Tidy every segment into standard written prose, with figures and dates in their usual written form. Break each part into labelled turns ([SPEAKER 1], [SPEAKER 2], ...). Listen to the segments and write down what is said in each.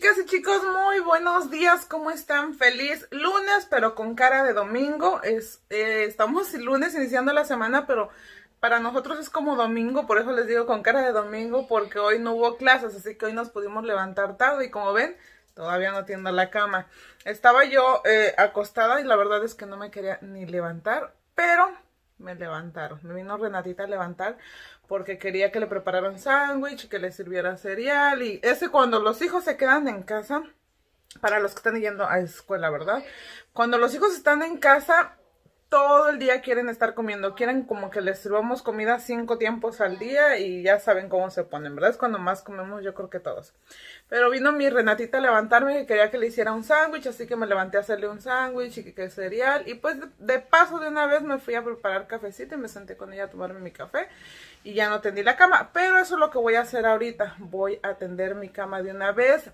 [SPEAKER 1] Chicas y chicos, muy buenos días, ¿cómo están? Feliz lunes, pero con cara de domingo. Estamos lunes iniciando la semana, pero para nosotros es como domingo, por eso les digo con cara de domingo, porque hoy no hubo clases, así que hoy nos pudimos levantar tarde y como ven, todavía no tiendo la cama. Estaba yo acostada y la verdad es que no me quería ni levantar, pero me levantaron. Me vino Renatita a levantar porque quería que le prepararan sándwich, que le sirviera cereal. Y ese cuando los hijos se quedan en casa, para los que están yendo a escuela, ¿verdad? Cuando los hijos están en casa, todo el día quieren estar comiendo. Quieren como que les sirvamos comida 5 tiempos al día y ya saben cómo se ponen, ¿verdad? Es cuando más comemos, yo creo que todos. Pero vino mi Renatita a levantarme que quería que le hiciera un sándwich, así que me levanté a hacerle un sándwich y que cereal. Y pues de paso de una vez me fui a preparar cafecito y me senté con ella a tomarme mi café. Y ya no tendí la cama, pero eso es lo que voy a hacer ahorita. Voy a tender mi cama de una vez.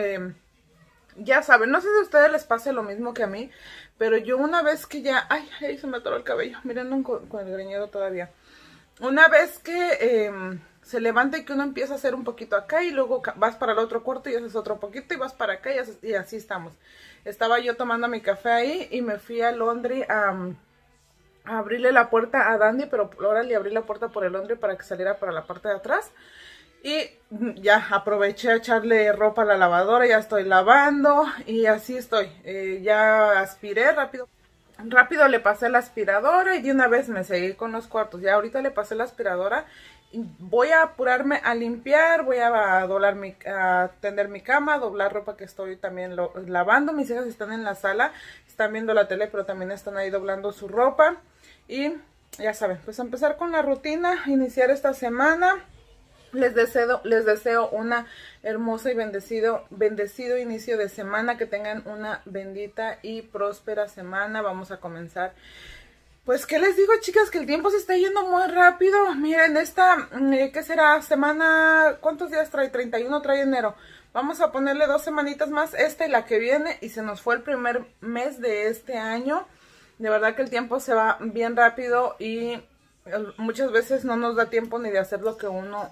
[SPEAKER 1] Ya saben, no sé si a ustedes les pase lo mismo que a mí, pero yo una vez que ya... Ay, ahí se me atoró el cabello, miren con el greñero todavía. Una vez que se levanta y que uno empieza a hacer un poquito acá y luego vas para el otro cuarto y haces otro poquito y vas para acá y así estamos. Estaba yo tomando mi café ahí y me fui al laundry a abrirle la puerta a Dandy, pero ahora le abrí la puerta por el laundry para que saliera para la parte de atrás. Y ya aproveché a echarle ropa a la lavadora, ya estoy lavando y así estoy. Ya aspiré rápido. Rápido le pasé la aspiradora y de una vez me seguí con los cuartos. Ya ahorita le pasé la aspiradora. Voy a apurarme a limpiar, voy a tender mi cama, doblar ropa que estoy también lavando. Mis hijas están en la sala, están viendo la tele, pero también están ahí doblando su ropa. Y ya saben, pues empezar con la rutina, iniciar esta semana. Les deseo una hermosa y bendecido inicio de semana, que tengan una bendita y próspera semana. Vamos a comenzar. Pues, ¿qué les digo, chicas? Que el tiempo se está yendo muy rápido. Miren, esta, ¿qué será? Semana, ¿cuántos días trae? 31 trae enero. Vamos a ponerle 2 semanitas más, esta y la que viene, y se nos fue el primer mes de este año. De verdad que el tiempo se va bien rápido y muchas veces no nos da tiempo ni de hacer lo que uno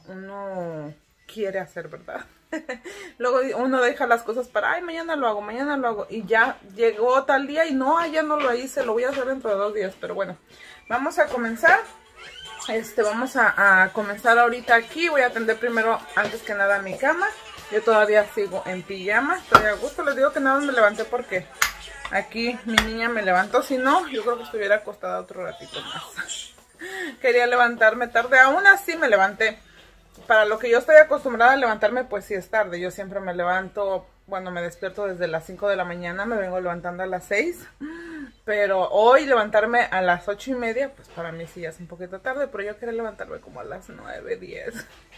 [SPEAKER 1] quiere hacer, ¿verdad? Luego uno deja las cosas para, ay, mañana lo hago, y ya llegó tal día y no, ya no lo hice, lo voy a hacer dentro de 2 días, pero bueno, vamos a comenzar. Vamos a comenzar ahorita aquí. Voy a atender primero, antes que nada, mi cama. Yo todavía sigo en pijama, estoy a gusto. Les digo que nada más me levanté porque aquí mi niña me levantó, si no, yo creo que estuviera acostada otro ratito más. Quería levantarme tarde, aún así me levanté. Para lo que yo estoy acostumbrada a levantarme, pues sí es tarde. Yo siempre me levanto, bueno, me despierto desde las 5 de la mañana, me vengo levantando a las 6. Pero hoy levantarme a las 8:30, pues para mí sí es un poquito tarde, pero yo quería levantarme como a las 9, 10.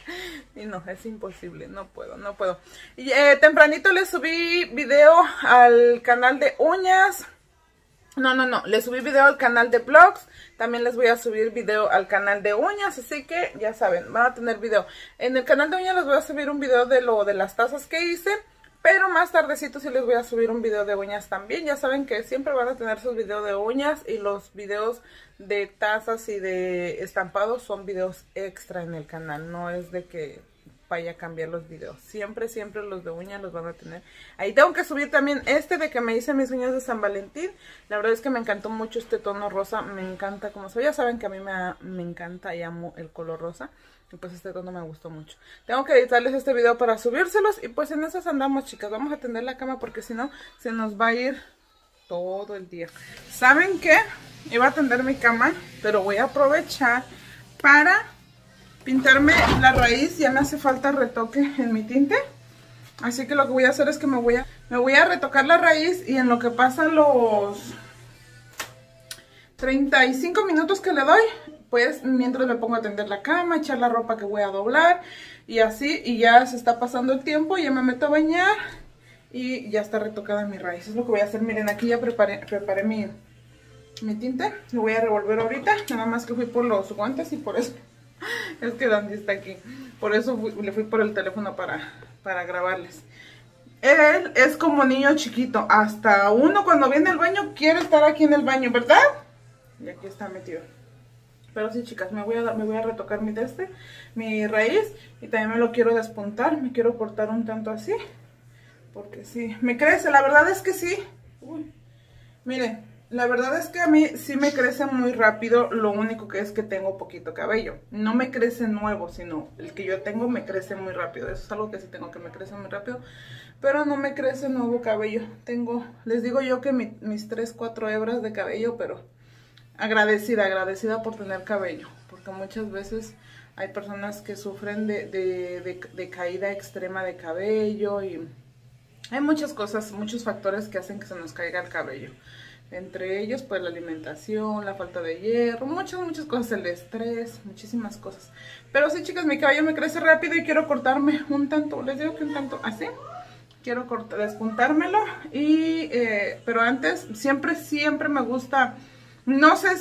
[SPEAKER 1] Y no, es imposible, no puedo. Y tempranito le subí video al canal de uñas. No, le subí video al canal de vlogs. También les voy a subir video al canal de uñas, así que ya saben, van a tener video. En el canal de uñas les voy a subir un video de las tazas que hice, pero más tardecito sí les voy a subir un video de uñas también. Ya saben que siempre van a tener sus videos de uñas y los videos de tazas y de estampados son videos extra en el canal. No es de que vaya a cambiar los videos. Siempre los de uñas los van a tener. Ahí tengo que subir también de que me hice mis uñas de San Valentín. La verdad es que me encantó mucho este tono rosa. Me encanta como se ve. Ya saben que a mí me encanta y amo el color rosa. Y pues este tono me gustó mucho. Tengo que editarles este video para subírselos. Y pues en esas andamos, chicas. Vamos a tender la cama porque si no se nos va a ir todo el día. ¿Saben qué? Iba a tender mi cama, pero voy a aprovechar para pintarme la raíz. Ya me hace falta retoque en mi tinte. Así que lo que voy a hacer es que me voy a retocar la raíz. Y en lo que pasan los 35 minutos que le doy, pues mientras me pongo a tender la cama, echar la ropa que voy a doblar. Y así, y ya se está pasando el tiempo. Ya me meto a bañar y ya está retocada mi raíz. Es lo que voy a hacer. Miren, aquí ya preparé mi tinte. Lo voy a revolver ahorita. Nada más que fui por los guantes y por eso es que Dandy está aquí. Por eso le fui por el teléfono para grabarles. Él es como niño chiquito. Hasta uno cuando viene al baño quiere estar aquí en el baño, ¿verdad? Y aquí está metido. Pero sí, chicas, me voy a retocar mi raíz. Y también me lo quiero despuntar. Me quiero cortar un tanto así. porque sí, me crece, la verdad es que sí. Uy, miren, la verdad es que a mí sí me crece muy rápido, lo único que es que tengo poquito cabello. No me crece nuevo, sino el que yo tengo me crece muy rápido. Eso es algo que sí tengo, que me crece muy rápido, pero no me crece nuevo cabello. Tengo, les digo yo que mis 3, 4 hebras de cabello, pero agradecida por tener cabello, porque muchas veces hay personas que sufren de caída extrema de cabello y hay muchas cosas, muchos factores que hacen que se nos caiga el cabello. Entre ellos, pues la alimentación, la falta de hierro, muchas cosas, el estrés, muchísimas cosas. Pero sí, chicas, mi cabello me crece rápido y quiero cortarme un tanto, les digo que un tanto así. Quiero despuntármelo y, pero antes, siempre me gusta, no sé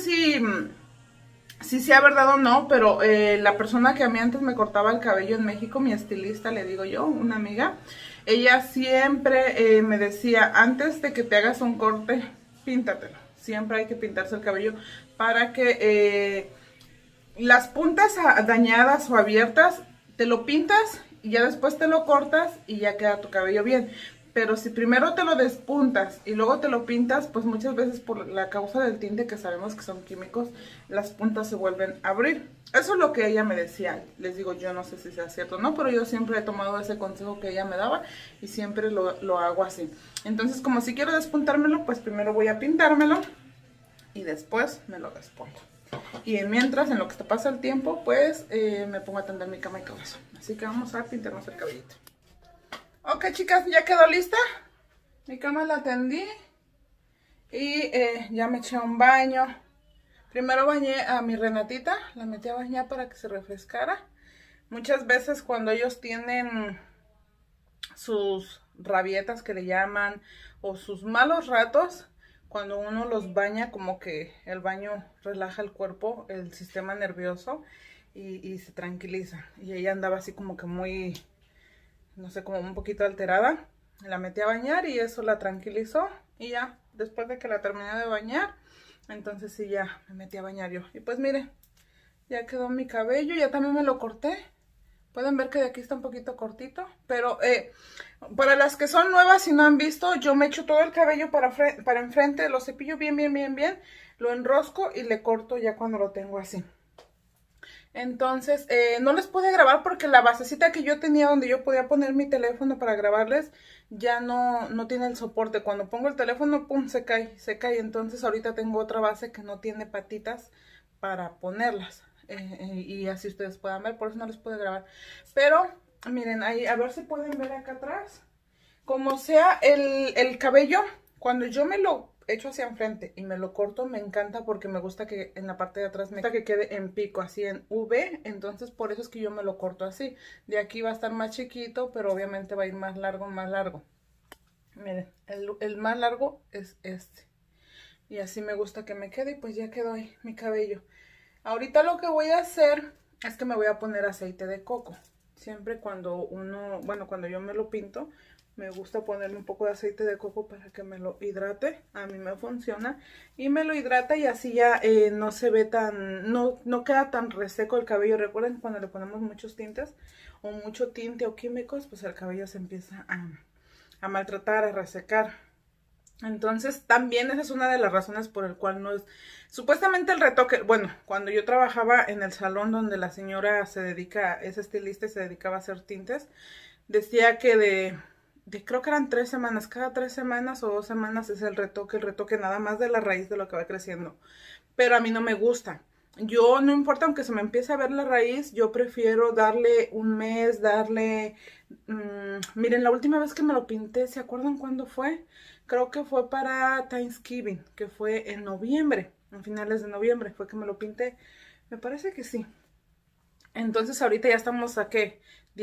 [SPEAKER 1] si sea verdad o no, pero la persona que a mí antes me cortaba el cabello en México, mi estilista, le digo yo, una amiga, ella siempre me decía, antes de que te hagas un corte, píntatelo. Siempre hay que pintarse el cabello para que las puntas dañadas o abiertas, te lo pintas y ya después te lo cortas y ya queda tu cabello bien. Pero si primero te lo despuntas y luego te lo pintas, pues muchas veces por la causa del tinte, que sabemos que son químicos, las puntas se vuelven a abrir. Eso es lo que ella me decía. Les digo, yo no sé si sea cierto o no, pero yo siempre he tomado ese consejo que ella me daba y siempre lo hago así. Entonces, como si quiero despuntármelo, pues primero voy a pintármelo y después me lo despunto. Y mientras, en lo que te pasa el tiempo, pues me pongo a tender mi cama y todo eso. Así que vamos a pintarnos el cabellito. Ok, chicas, ya quedó lista. Mi cama la tendí. Y ya me eché un baño. Primero bañé a mi Renatita. La metí a bañar para que se refrescara. Muchas veces cuando ellos tienen sus rabietas, que le llaman, o sus malos ratos, cuando uno los baña, como que el baño relaja el cuerpo, el sistema nervioso, y se tranquiliza. Y ella andaba así como que muy, no sé, como un poquito alterada. La metí a bañar y eso la tranquilizó. Y ya, después de que la terminé de bañar, entonces sí, ya me metí a bañar yo. Y pues miren, ya quedó mi cabello, ya también me lo corté. Pueden ver que de aquí está un poquito cortito, pero para las que son nuevas y no han visto, yo me echo todo el cabello para enfrente, lo cepillo bien, lo enrosco y le corto ya cuando lo tengo así. Entonces, no les pude grabar porque la basecita que yo tenía donde yo podía poner mi teléfono para grabarles, ya no tiene el soporte. Cuando pongo el teléfono, pum, se cae. Entonces ahorita tengo otra base que no tiene patitas para ponerlas. Y así ustedes puedan ver, por eso no les pude grabar. Pero, miren, ahí, a ver si pueden ver acá atrás. Como sea el cabello, cuando yo me lo echo hacia enfrente y me lo corto, me encanta porque me gusta que en la parte de atrás me gusta que quede en pico, así en V. Entonces por eso es que yo me lo corto así. De aquí va a estar más chiquito, pero obviamente va a ir más largo, Miren, el más largo es este. Y así me gusta que me quede y pues ya quedó ahí mi cabello. Ahorita lo que voy a hacer es que me voy a poner aceite de coco. Siempre cuando cuando yo me lo pinto, me gusta ponerle un poco de aceite de coco para que me lo hidrate. A mí me funciona. Y me lo hidrata y así ya no se ve no queda tan reseco el cabello. Recuerden, cuando le ponemos muchos tintes o mucho tinte o químicos, pues el cabello se empieza a maltratar, a resecar. Entonces también esa es una de las razones por el cual no es... Supuestamente el retoque, bueno, cuando yo trabajaba en el salón donde la señora es estilista y se dedicaba a hacer tintes, decía que creo que eran 3 semanas, cada 3 semanas o 2 semanas es el retoque nada más de la raíz de lo que va creciendo. Pero a mí no me gusta. Yo, no importa, aunque se me empiece a ver la raíz, yo prefiero darle un mes, miren, la última vez que me lo pinté, ¿se acuerdan cuándo fue? Creo que fue para Thanksgiving, que fue en noviembre, en finales de noviembre fue que me lo pinté. Me parece que sí. Entonces ahorita ya estamos a ¿qué?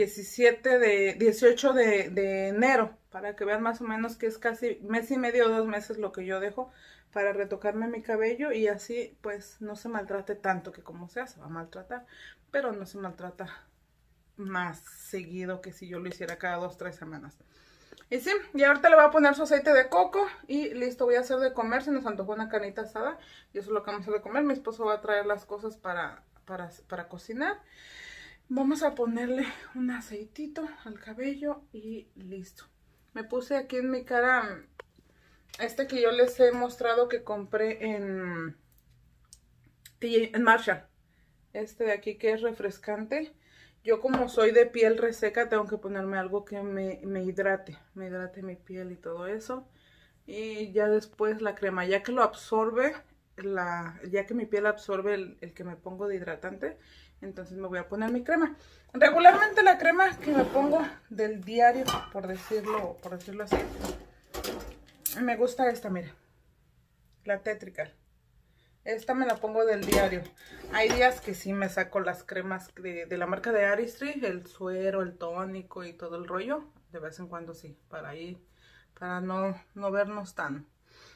[SPEAKER 1] 18 de enero, para que vean más o menos que es casi mes y medio o 2 meses lo que yo dejo para retocarme mi cabello y así pues no se maltrate tanto, que como sea se va a maltratar, pero no se maltrata más seguido que si yo lo hiciera cada 2 o 3 semanas. Y sí, y ahorita le voy a poner su aceite de coco y listo, voy a hacer de comer. Se nos antojó una carnita asada y eso es lo que vamos a hacer de comer. Mi esposo va a traer las cosas para cocinar. Vamos a ponerle un aceitito al cabello y listo. Me puse aquí en mi cara este que yo les he mostrado que compré en Marshall. Este de aquí que es refrescante. Yo como soy de piel reseca tengo que ponerme algo que me hidrate mi piel y todo eso. Y ya después la crema, ya que lo absorbe, ya que mi piel absorbe el que me pongo de hidratante, entonces me voy a poner mi crema. Regularmente la crema que me pongo del diario, por decirlo así, me gusta esta, mira, la Tetrical. Esta me la pongo del diario. Hay días que sí me saco las cremas de la marca de Artistry, el suero, el tónico y todo el rollo. De vez en cuando sí, para no vernos tan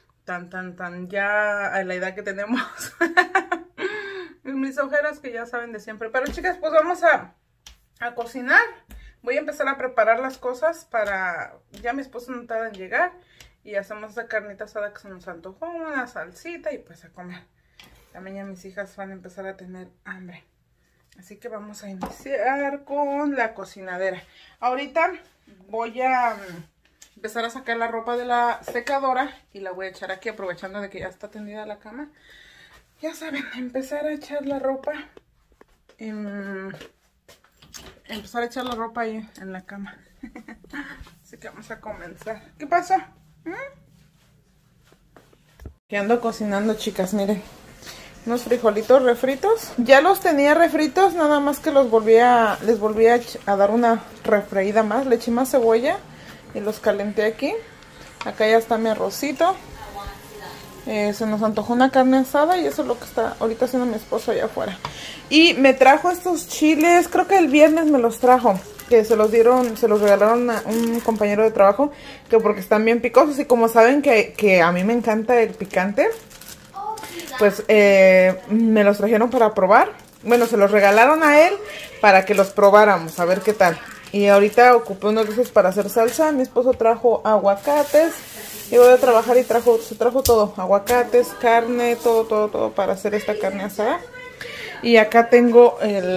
[SPEAKER 1] ya a la edad que tenemos. Mis ojeras que ya saben de siempre. Pero chicas, pues vamos a cocinar. Voy a empezar a preparar las cosas para... Ya mi esposo no tarda en llegar. Y hacemos esa carnita asada que se nos antojó, una salsita y pues a comer. También ya mis hijas van a empezar a tener hambre. Así que vamos a iniciar con la cocinadera. Ahorita voy a empezar a sacar la ropa de la secadora y la voy a echar aquí, aprovechando de que ya está tendida la cama. Ya saben, empezar a echar la ropa. Empezar a echar la ropa ahí en la cama. Así que vamos a comenzar. ¿Qué pasa? Que ando cocinando, chicas, miren. Unos frijolitos refritos. Ya los tenía refritos, nada más que les volví a dar una refreída más. Le eché más cebolla y los calenté aquí. Acá ya está mi arrocito. Se nos antojó una carne asada y eso es lo que está ahorita haciendo mi esposo allá afuera. Y me trajo estos chiles, creo que el viernes me los trajo. Que se los regalaron a un compañero de trabajo, que porque están bien picosos. Y como saben que a mí me encanta el picante, pues me los trajeron para probar. Bueno, se los regalaron a él para que los probáramos, a ver qué tal. Y ahorita ocupé unos de esos para hacer salsa. Mi esposo trajo aguacates. Y voy a trabajar y se trajo todo. Aguacates, carne, todo para hacer esta carne asada. Y acá tengo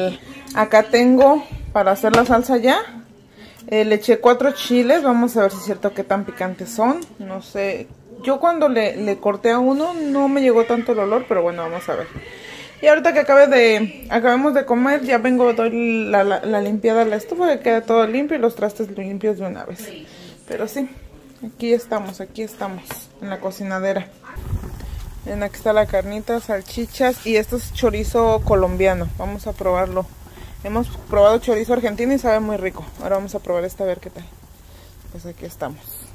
[SPEAKER 1] para hacer la salsa ya. Le eché 4 chiles. Vamos a ver si es cierto qué tan picantes son. No sé. Yo cuando le corté a uno no me llegó tanto el olor. Pero bueno, vamos a ver. Y ahorita que acabemos de comer, ya doy la limpiada a la estufa. Que quede todo limpio y los trastes limpios de una vez. Pero sí, aquí estamos en la cocinadera. Ven, aquí está la carnita, salchichas y esto es chorizo colombiano. Vamos a probarlo. Hemos probado chorizo argentino y sabe muy rico. Ahora vamos a probar esta a ver qué tal. Pues aquí estamos.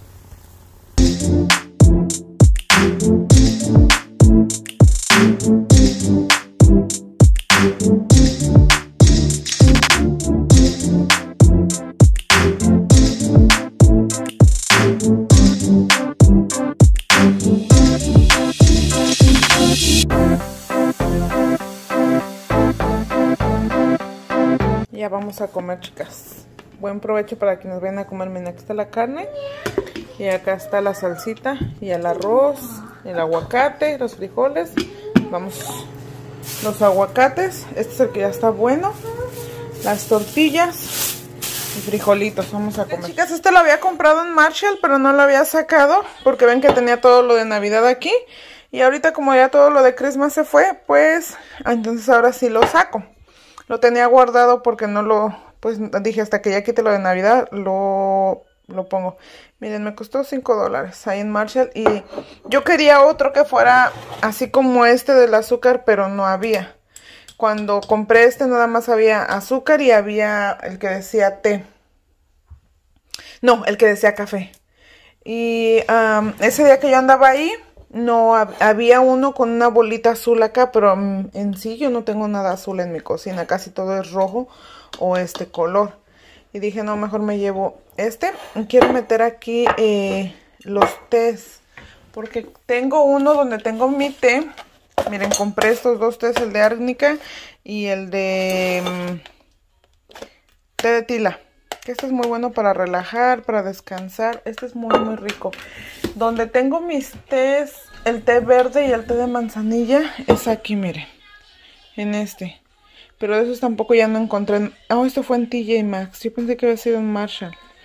[SPEAKER 1] Ya vamos a comer, chicas. Buen provecho para quienes vayan a comer. Miren, aquí está la carne. Y acá está la salsita. Y el arroz. El aguacate. Los frijoles. Vamos. Los aguacates. Este es el que ya está bueno. Las tortillas. Y frijolitos. Vamos a comer. Chicas, este lo había comprado en Marshall. Pero no lo había sacado. Porque ven que tenía todo lo de Navidad aquí. Y ahorita como ya todo lo de Christmas se fue. Pues entonces ahora sí lo saco. Lo tenía guardado porque pues dije hasta que ya quite lo de Navidad, lo pongo. Miren, me costó $5 ahí en Marshall. Y yo quería otro que fuera así como este del azúcar, pero no había. Cuando compré este nada más había azúcar y había el que decía té. No, el que decía café. Y ese día que yo andaba ahí, no había uno con una bolita azul acá, pero en sí yo no tengo nada azul en mi cocina, casi todo es rojo o este color. Y dije, no, mejor me llevo este. Quiero meter aquí los tés, porque tengo uno donde tengo mi té. Miren, compré estos 2 tés, el de árnica y el de té de tila. Que este es muy bueno para relajar, para descansar. Este es muy muy rico. Donde tengo mis tés, el té verde y el té de manzanilla, es aquí, miren. En este. Pero de esos tampoco ya no encontré. Oh, esto fue en TJ Maxx. Yo pensé que había sido en Marshall.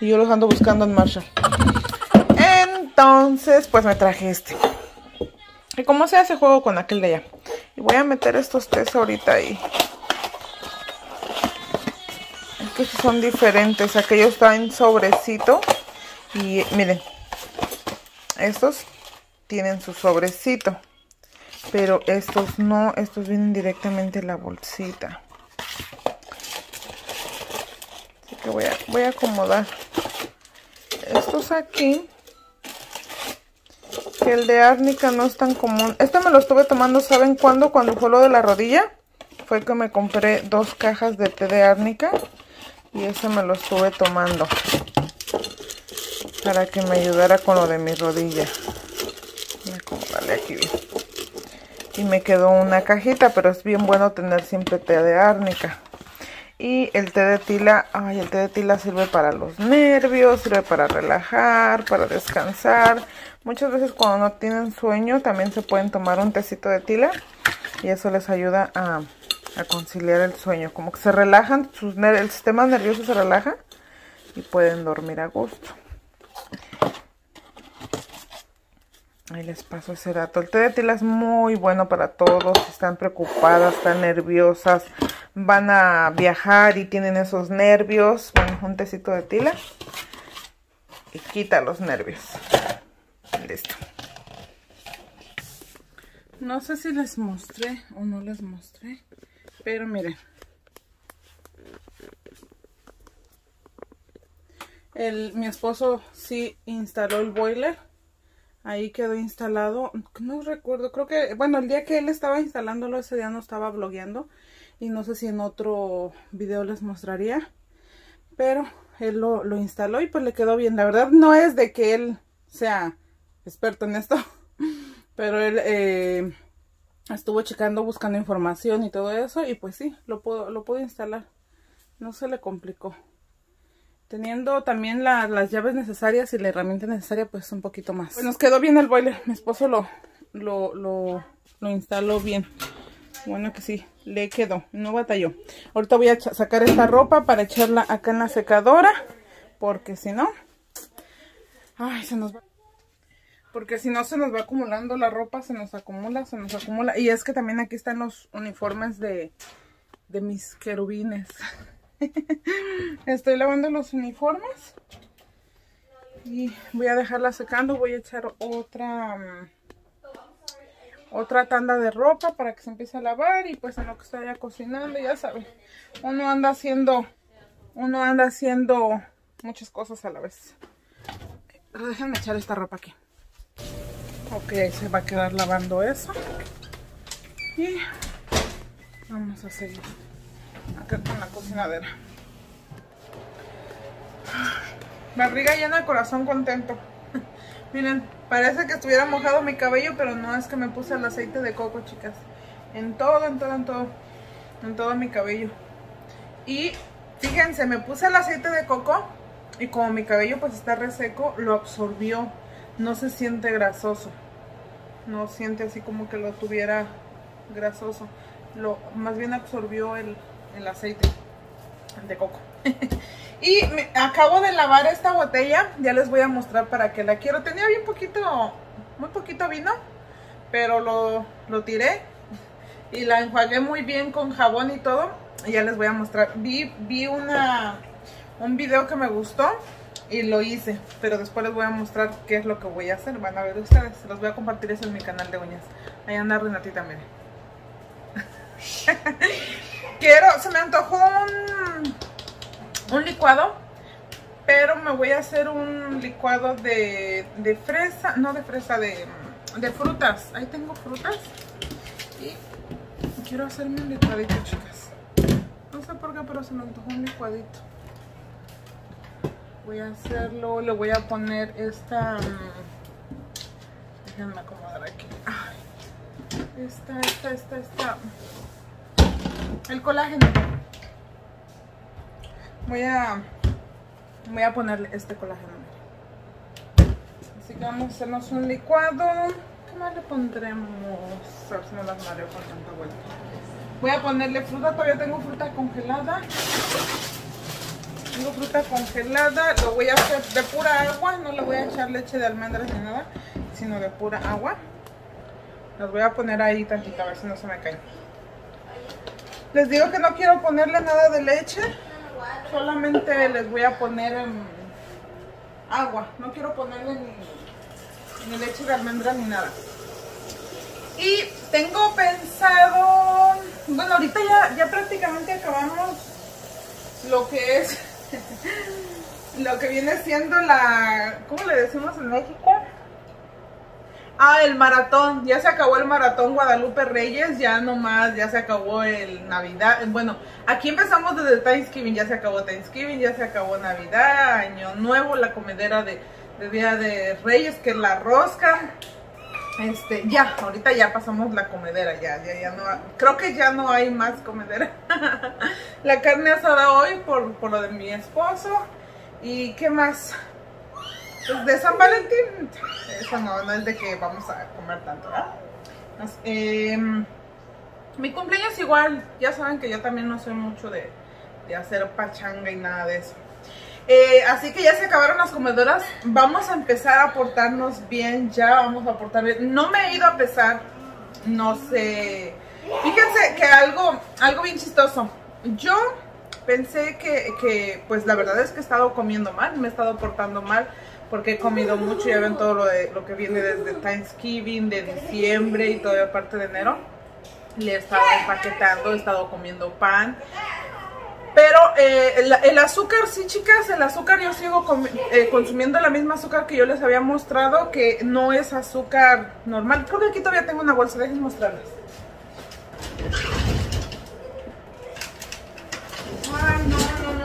[SPEAKER 1] y yo los ando buscando en Marshall. Entonces, pues me traje este. Y como se hace juego con aquel de allá. Y voy a meter estos tres ahorita ahí. Es que son diferentes. Aquellos traen sobrecito. Y miren. Estos tienen su sobrecito. Pero estos no. Estos vienen directamente en la bolsita. Así que voy a acomodar estos aquí. Que el de árnica no es tan común. Este me lo estuve tomando, ¿saben cuándo? Cuando fue lo de la rodilla. Fue que me compré 2 cajas de té de árnica. Y ese me lo estuve tomando. Para que me ayudara con lo de mi rodilla. Voy a acomodarle aquí bien. Y me quedó una cajita, pero es bien bueno tener siempre té de árnica. Y el té de tila, ay, el té de tila sirve para los nervios, sirve para relajar, para descansar. Muchas veces cuando no tienen sueño también se pueden tomar un tecito de tila y eso les ayuda a conciliar el sueño. Como que se relajan, el sistema nervioso se relaja y pueden dormir a gusto. Ahí les paso ese dato. El té de tila es muy bueno para todos. Si están preocupadas, están nerviosas, van a viajar y tienen esos nervios. Bueno, un tecito de tila y quita los nervios. Listo. No sé si les mostré o no les mostré, pero miren. Mi esposo sí instaló el boiler. Ahí quedó instalado. No recuerdo, creo que, bueno, el día que él estaba instalándolo, ese día no estaba blogueando. Y no sé si en otro video les mostraría. Pero él lo instaló y pues le quedó bien. La verdad no es de que él sea experto en esto. Pero él estuvo checando, buscando información y todo eso. Y pues sí, lo pudo instalar. No se le complicó. Teniendo también las llaves necesarias y la herramienta necesaria, pues un poquito más. Pues nos quedó bien el boiler. Mi esposo lo instaló bien. Bueno que sí, le quedó. No batalló. Ahorita voy a sacar esta ropa para echarla acá en la secadora. Porque si no... Ay, se nos va... Porque si no se nos va acumulando la ropa, se nos acumula. Y es que también aquí están los uniformes de mis querubines. Estoy lavando los uniformes y voy a dejarla secando. Voy a echar otra tanda de ropa para que se empiece a lavar. Y pues en lo que estoy ya cocinando, ya saben, uno anda haciendo muchas cosas a la vez. Pero déjenme echar esta ropa aquí. Ok, se va a quedar lavando eso y vamos a seguir acá con la cocinadera. Barriga llena, corazón contento. Miren, parece que estuviera mojado mi cabello, pero no, es que me puse el aceite de coco, chicas. En todo mi cabello. Y fíjense, me puse el aceite de coco y como mi cabello pues está reseco, lo absorbió. No se siente grasoso. No siente así como que lo tuviera grasoso. Más bien absorbió el aceite de coco. Y acabo de lavar esta botella. Ya les voy a mostrar para qué la quiero. Tenía bien poquito, muy poquito vino, pero lo tiré y la enjuagué muy bien con jabón y todo. Y ya les voy a mostrar. Vi un video que me gustó y lo hice, pero después les voy a mostrar qué es lo que voy a hacer. Van a ver ustedes. Se los voy a compartir eso en mi canal de uñas. Ahí anda Renatita, miren. Se me antojó un licuado, pero me voy a hacer un licuado de fresa, no de fresa, de frutas. Ahí tengo frutas y quiero hacerme un licuadito, chicas. No sé por qué, pero se me antojó un licuadito. Voy a hacerlo, le voy a poner esta... déjenme acomodar aquí. Esta. El colágeno. Voy a ponerle este colágeno. Así que vamos a hacernos un licuado. ¿Qué más le pondremos? A ver si no las mareo con tanta vuelta. Voy a ponerle fruta, todavía tengo fruta congelada. tengo fruta congelada. Lo voy a hacer de pura agua. No le voy a echar leche de almendras ni nada, sino de pura agua. Las voy a poner ahí tantito, a ver si no se me caen. Les digo que no quiero ponerle nada de leche. Solamente les voy a poner agua. No quiero ponerle ni leche de almendras ni nada. Y tengo pensado... Bueno, ahorita ya prácticamente acabamos lo que es... lo que viene siendo la... ¿Cómo le decimos en México? El maratón. Ya se acabó el maratón Guadalupe Reyes. Ya nomás, ya se acabó el Navidad. Bueno, aquí empezamos desde Thanksgiving. Ya se acabó Thanksgiving, ya se acabó Navidad, Año Nuevo, la comedera de Día de Reyes, que es la rosca. Ya, ahorita ya pasamos la comedera, ya no, creo que ya no hay más comedera. La carne asada hoy por lo de mi esposo. ¿Y qué más? Pues de San Valentín, eso no es de que vamos a comer tanto, ¿verdad? Mi cumpleaños igual, ya saben que yo también no soy mucho de hacer pachanga y nada de eso. Así que ya se acabaron las comedoras. Vamos a empezar a portarnos bien. Ya vamos a portar bien. No me he ido a pesar. No sé. Fíjense que algo bien chistoso. Yo pensé que pues la verdad es que he estado comiendo mal. Me he estado portando mal porque he comido mucho. Ya ven todo lo que viene desde Thanksgiving, de diciembre y todavía parte de enero. Le he estado empaquetando, he estado comiendo pan. Pero el azúcar, sí, chicas, el azúcar yo sigo consumiendo la misma azúcar que yo les había mostrado, que no es azúcar normal. Creo que aquí todavía tengo una bolsa, déjenme mostrarles. Ay,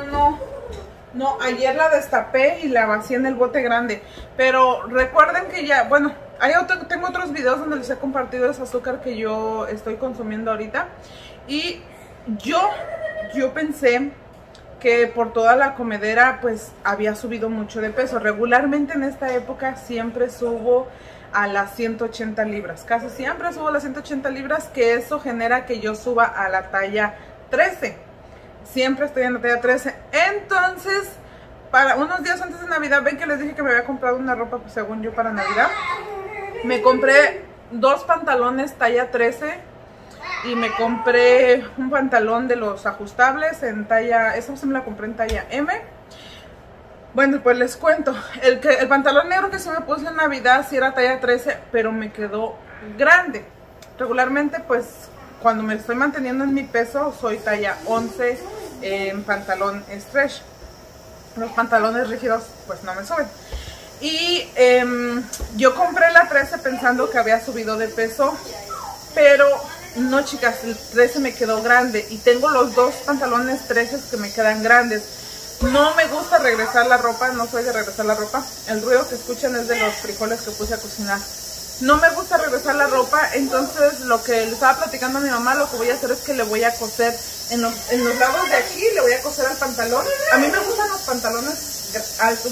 [SPEAKER 1] no, ayer la destapé y la vacié en el bote grande. Pero recuerden que ya, bueno, tengo otros videos donde les he compartido ese azúcar que yo estoy consumiendo ahorita. Y yo pensé que por toda la comedera pues había subido mucho de peso. Regularmente en esta época siempre subo a las 180 libras. Casi siempre subo a las 180 libras, que eso genera que yo suba a la talla 13. Siempre estoy en la talla 13. Entonces, para unos días antes de Navidad, ven que les dije que me había comprado una ropa, pues, según yo, para Navidad. Me compré 2 pantalones talla 13. Y me compré un pantalón de los ajustables en talla, esa se me la compré en talla M. Bueno, pues les cuento, el pantalón negro que se me puse en Navidad sí era talla 13, pero me quedó grande. Regularmente pues cuando me estoy manteniendo en mi peso soy talla 11 en pantalón stretch. Los pantalones rígidos pues no me suben. Y yo compré la 13 pensando que había subido de peso, pero no, chicas, el 13 me quedó grande y tengo los 2 pantalones 13 que me quedan grandes. No me gusta regresar la ropa, no soy de regresar la ropa. El ruido que escuchan es de los frijoles que puse a cocinar. No me gusta regresar la ropa, entonces lo que le estaba platicando a mi mamá, lo que voy a hacer es que le voy a coser en los lados de aquí, le voy a coser al pantalón. A mí me gustan los pantalones altos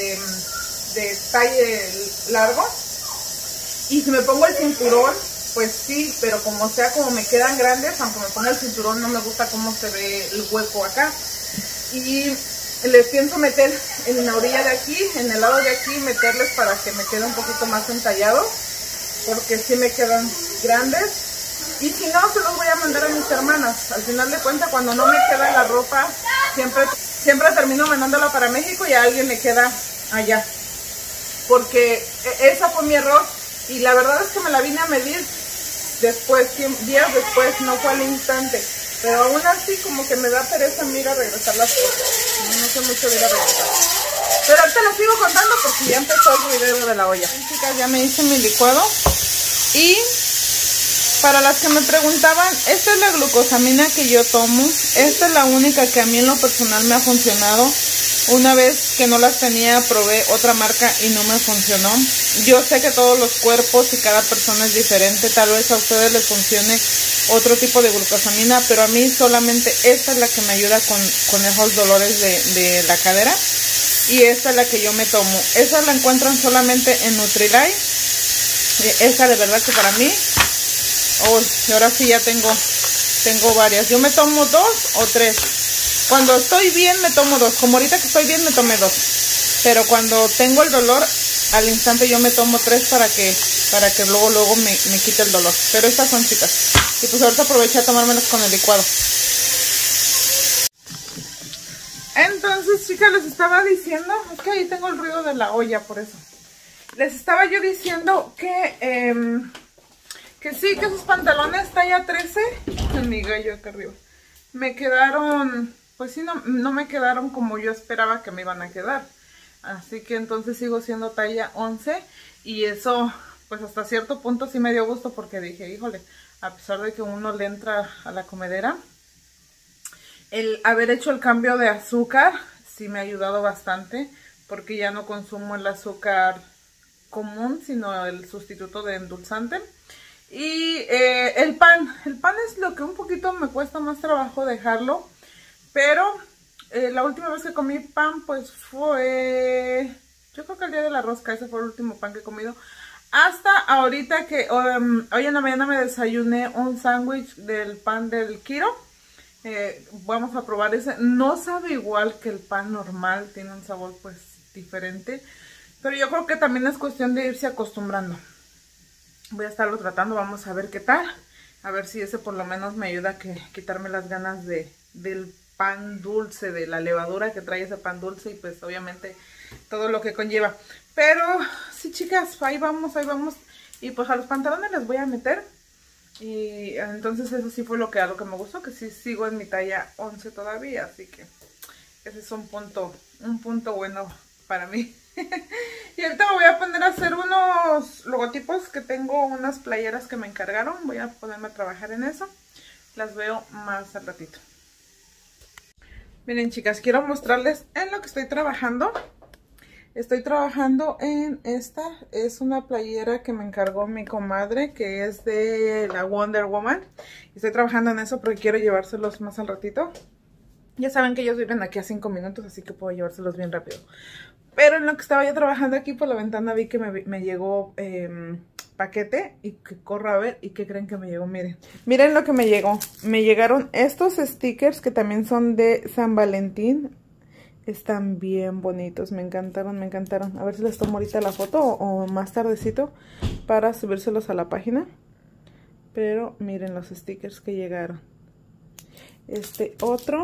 [SPEAKER 1] de talle largo. Y si me pongo el cinturón, pues sí, pero como sea, como me quedan grandes, aunque me ponga el cinturón, no me gusta cómo se ve el hueco acá. Y les pienso meter en la orilla de aquí, en el lado de aquí, meterles para que me quede un poquito más entallado, porque sí me quedan grandes. Y si no, se los voy a mandar a mis hermanas. Al final de cuentas, cuando no me queda la ropa, siempre termino mandándola para México y a alguien le queda allá. Porque esa fue mi error. Y la verdad es que me la vine a medir después, días después, no fue al instante. Pero aún así como que me da pereza a mí ir a regresar las cosas. No sé mucho de ir a regresar. Pero ahorita les sigo contando porque ya empezó el video de la olla. Chicas, ya me hice mi licuado. Y para las que me preguntaban, esta es la glucosamina que yo tomo. Esta es la única que a mí en lo personal me ha funcionado. Una vez que no las tenía, probé otra marca y no me funcionó. Yo sé que todos los cuerpos y cada persona es diferente. Tal vez a ustedes les funcione otro tipo de glucosamina, pero a mí solamente esta es la que me ayuda con esos dolores de la cadera. Y esta es la que yo me tomo. Esa la encuentran solamente en Nutrilite. Esta de verdad que para mí... y ahora sí ya tengo varias. Yo me tomo 2 o 3. Cuando estoy bien me tomo 2. Como ahorita que estoy bien me tomé 2. Pero cuando tengo el dolor, al instante yo me tomo 3 para que luego me quite el dolor. Pero estas son, chicas. Y pues ahorita aproveché a tomármelas con el licuado. Entonces, chicas, les estaba diciendo, es que ahí tengo el ruido de la olla, por eso. Les estaba yo diciendo que sí, que esos pantalones talla 13, mi gallo acá arriba, me quedaron, pues sí, no me quedaron como yo esperaba que me iban a quedar. Así que entonces sigo siendo talla 11 y eso, pues hasta cierto punto sí me dio gusto porque dije, híjole, a pesar de que uno le entra a la comedera, el haber hecho el cambio de azúcar sí me ha ayudado bastante porque ya no consumo el azúcar común, sino el sustituto de endulzante. Y el pan es lo que un poquito me cuesta más trabajo dejarlo, pero la última vez que comí pan pues fue, yo creo que el día de la rosca, ese fue el último pan que he comido. Hasta ahorita que hoy en la mañana me desayuné un sándwich del pan del Kiro. Vamos a probar ese. No sabe igual que el pan normal, tiene un sabor pues diferente. Pero yo creo que también es cuestión de irse acostumbrando. Voy a estarlo tratando, vamos a ver qué tal. A ver si ese por lo menos me ayuda a quitarme las ganas del pan dulce, de la levadura que trae ese pan dulce. Y pues obviamente todo lo que conlleva. Pero sí, chicas, ahí vamos, ahí vamos. Y pues a los pantalones les voy a meter. Y entonces eso sí fue algo que me gustó, que sí sigo en mi talla 11 todavía, así que ese es un punto bueno para mí. Y ahorita me voy a poner a hacer unos logotipos, que tengo unas playeras que me encargaron, voy a ponerme a trabajar en eso, las veo más al ratito. Miren, chicas, quiero mostrarles en lo que estoy trabajando. Estoy trabajando en esta, es una playera que me encargó mi comadre, que es de la Wonder Woman. Estoy trabajando en eso porque quiero llevárselos más al ratito. Ya saben que ellos viven aquí a 5 minutos, así que puedo llevárselos bien rápido. Pero en lo que estaba yo trabajando aquí por la ventana vi que me llegó paquete y que corro a ver. ¿Y qué creen que me llegó? Miren lo que me llegó. Me llegaron estos stickers que también son de San Valentín. Están bien bonitos, me encantaron, me encantaron. A ver si les tomo ahorita la foto o más tardecito para subírselos a la página. Pero miren los stickers que llegaron. Este otro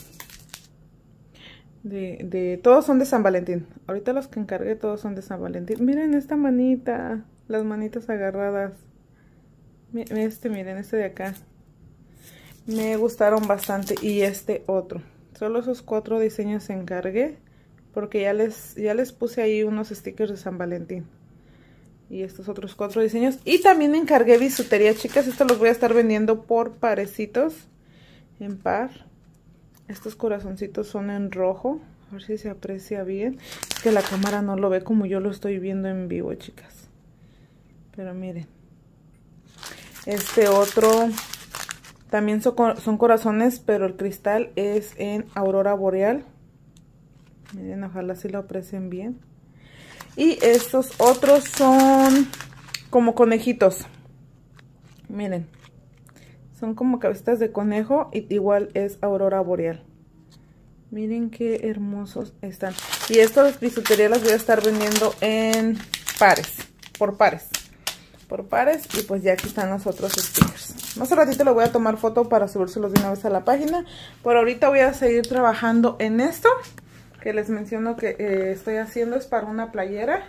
[SPEAKER 1] todos son de San Valentín. Ahorita los que encargué todos son de San Valentín. Miren esta manita, las manitas agarradas. Miren este de acá. Me gustaron bastante. Y este otro. Solo esos 4 diseños encargué porque ya les puse ahí unos stickers de San Valentín. Y estos otros 4 diseños. Y también encargué bisutería, chicas. Estos los voy a estar vendiendo por parecitos. En par. Estos corazoncitos son en rojo. A ver si se aprecia bien. Es que la cámara no lo ve como yo lo estoy viendo en vivo, chicas. Pero miren. Este otro también son corazones, pero el cristal es en aurora boreal. Miren, ojalá si lo aprecien bien. Y estos otros son como conejitos. Miren. Son como cabecitas de conejo y igual es aurora boreal. Miren qué hermosos están. Y estas bisuterías las voy a estar vendiendo en pares. Por pares. Por pares. Y pues ya aquí están los otros stickers. Más ratito le voy a tomar foto para subírselos de una vez a la página. Por ahorita voy a seguir trabajando en esto. Que les menciono que estoy haciendo. Es para una playera.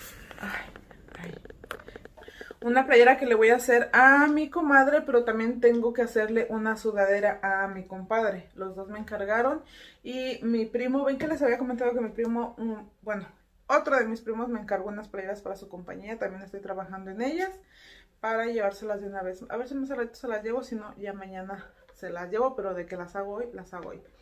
[SPEAKER 1] Una playera que le voy a hacer a mi comadre, pero también tengo que hacerle una sudadera a mi compadre. Los dos me encargaron. Y mi primo, ven que les había comentado que mi primo, bueno, otro de mis primos me encargó unas playeras para su compañía. También estoy trabajando en ellas para llevárselas de una vez. A ver si más al rato se las llevo, si no, ya mañana se las llevo, pero de que las hago hoy, las hago hoy.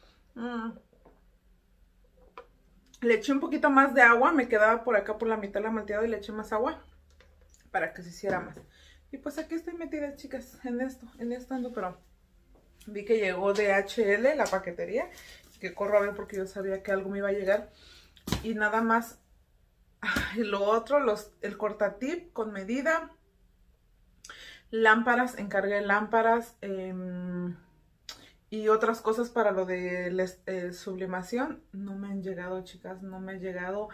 [SPEAKER 1] Le eché un poquito más de agua, me quedaba por acá por la mitad la malteada y le eché más agua para que se hiciera más. Y pues aquí estoy metida, chicas, en esto ando, pero vi que llegó DHL, la paquetería, que corro a ver porque yo sabía que algo me iba a llegar. Y nada más, lo otro, el cortatip con medida, lámparas, encargué lámparas, y otras cosas para lo de la sublimación. No me han llegado, chicas, no me han llegado.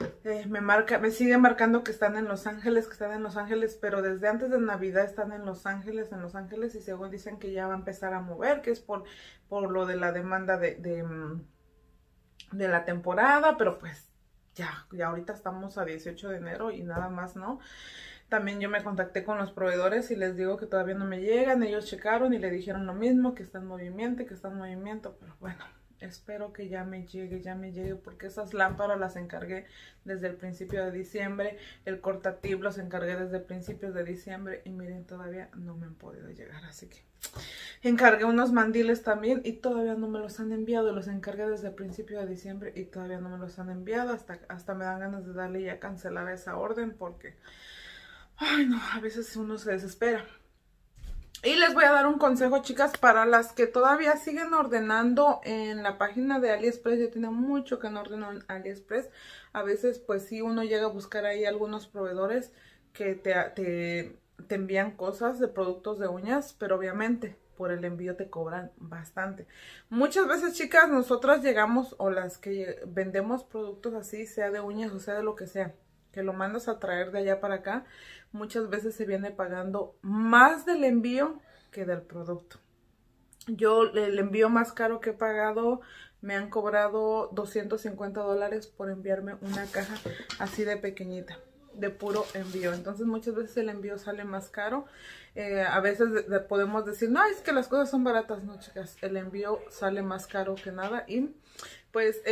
[SPEAKER 1] Me sigue marcando que están en Los Ángeles, pero desde antes de Navidad están en Los Ángeles, y según dicen que ya va a empezar a mover, que es por lo de la demanda de la temporada, pero pues ya ahorita estamos a 18 de enero y nada más, ¿no? También yo me contacté con los proveedores y les digo que todavía no me llegan. Ellos checaron y le dijeron lo mismo, que está en movimiento, pero bueno, espero que ya me llegue, porque esas lámparas las encargué desde el principio de diciembre, el cortativ los encargué desde principios de diciembre y miren, todavía no me han podido llegar, así que encargué unos mandiles también y todavía no me los han enviado. Los encargué desde el principio de diciembre y todavía no me los han enviado. Hasta me dan ganas de darle ya cancelar esa orden porque, ay no, a veces uno se desespera. Y les voy a dar un consejo, chicas, para las que todavía siguen ordenando en la página de AliExpress. Ya tiene mucho que no ordeno en AliExpress. A veces, pues sí, uno llega a buscar ahí algunos proveedores que te envían cosas de productos de uñas, pero obviamente por el envío te cobran bastante. Muchas veces, chicas, nosotras llegamos, o las que vendemos productos así, sea de uñas o sea de lo que sea, que lo mandas a traer de allá para acá, muchas veces se viene pagando más del envío que del producto. Yo, el envío más caro que he pagado, me han cobrado $250 por enviarme una caja así de pequeñita, de puro envío. Entonces muchas veces el envío sale más caro. A veces podemos decir, no, es que las cosas son baratas. No, chicas, el envío sale más caro que nada. Y pues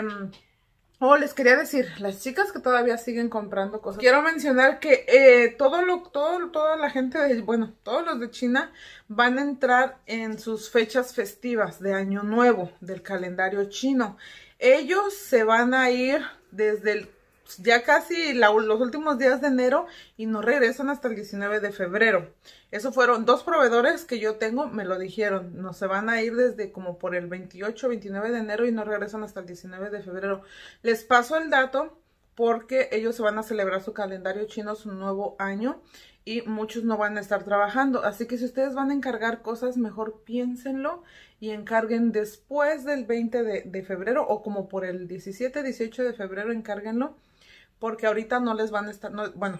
[SPEAKER 1] les quería decir, las chicas que todavía siguen comprando cosas, quiero mencionar que toda la gente todos los de China van a entrar en sus fechas festivas de Año Nuevo del calendario chino. Ellos se van a ir desde ya casi los últimos días de enero y no regresan hasta el 19 de febrero. Eso fueron 2 proveedores que yo tengo, me lo dijeron. No se van a ir desde como por el 28, 29 de enero y no regresan hasta el 19 de febrero. Les paso el dato porque ellos se van a celebrar su calendario chino, su nuevo año, y muchos no van a estar trabajando. Así que si ustedes van a encargar cosas, mejor piénsenlo y encarguen después del 20 de febrero o como por el 17, 18 de febrero, encárguenlo. Porque ahorita no les van a estar,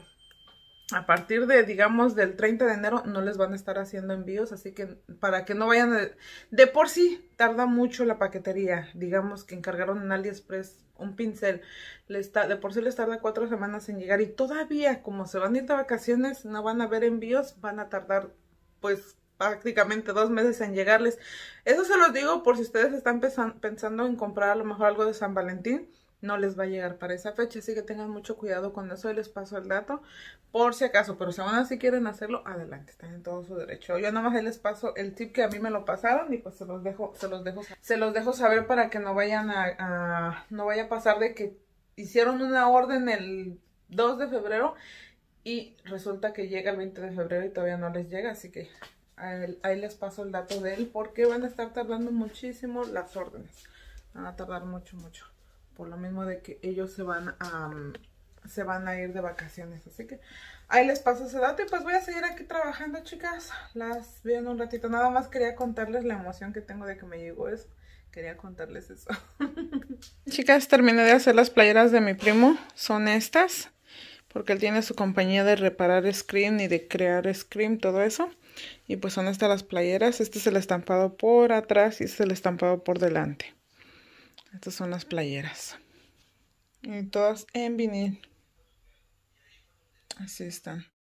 [SPEAKER 1] a partir de, digamos, del 30 de enero no les van a estar haciendo envíos. Así que para que no vayan, de por sí tarda mucho la paquetería. Digamos que encargaron en AliExpress un pincel, de por sí les tarda 4 semanas en llegar. Y todavía, como se van a ir de vacaciones, no van a haber envíos, van a tardar pues prácticamente 2 meses en llegarles. Eso se los digo por si ustedes están pensando en comprar a lo mejor algo de San Valentín. No les va a llegar para esa fecha, así que tengan mucho cuidado con eso. Y les paso el dato por si acaso, pero si aún así quieren hacerlo, adelante, están en todo su derecho. Yo nada más ahí les paso el tip que a mí me lo pasaron y pues se los dejo saber para que no vayan no vaya a pasar de que hicieron una orden el 2 de febrero y resulta que llega el 20 de febrero y todavía no les llega, así que ahí les paso el dato de él porque van a estar tardando muchísimo las órdenes. Van a tardar mucho. Por lo mismo de que ellos se van a ir de vacaciones. Así que ahí les paso ese dato. Y pues voy a seguir aquí trabajando, chicas. Las veo en un ratito. Nada más quería contarles la emoción que tengo de que me llegó eso. Quería contarles eso. Chicas, terminé de hacer las playeras de mi primo. Son estas. Porque él tiene su compañía de reparar screen y de crear screen, todo eso. Y pues son estas las playeras. Este es el estampado por atrás y este es el estampado por delante. Estas son las playeras. Y todas en vinil. Así están.